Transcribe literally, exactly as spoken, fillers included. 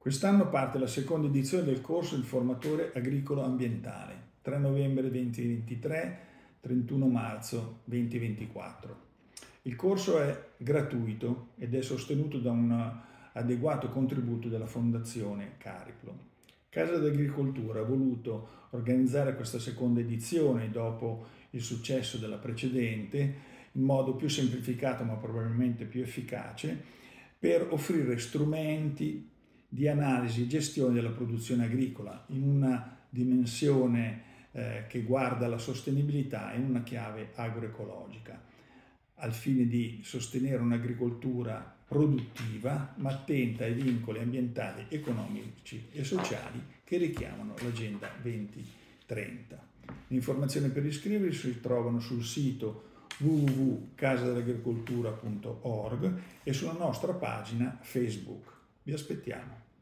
Quest'anno parte la seconda edizione del corso Il formatore agricolo ambientale, tre novembre duemilaventitré, trentuno marzo duemilaventiquattro. Il corso è gratuito ed è sostenuto da un adeguato contributo della Fondazione Cariplo. Casa d'Agricoltura ha voluto organizzare questa seconda edizione dopo il successo della precedente in modo più semplificato ma probabilmente più efficace per offrire strumenti di analisi e gestione della produzione agricola in una dimensione eh, che guarda alla sostenibilità in una chiave agroecologica, al fine di sostenere un'agricoltura produttiva ma attenta ai vincoli ambientali, economici e sociali che richiamano l'Agenda duemilatrenta. Le informazioni per iscriversi si trovano sul sito w w w punto casa dell'agricoltura punto org e sulla nostra pagina Facebook. Vi aspettiamo.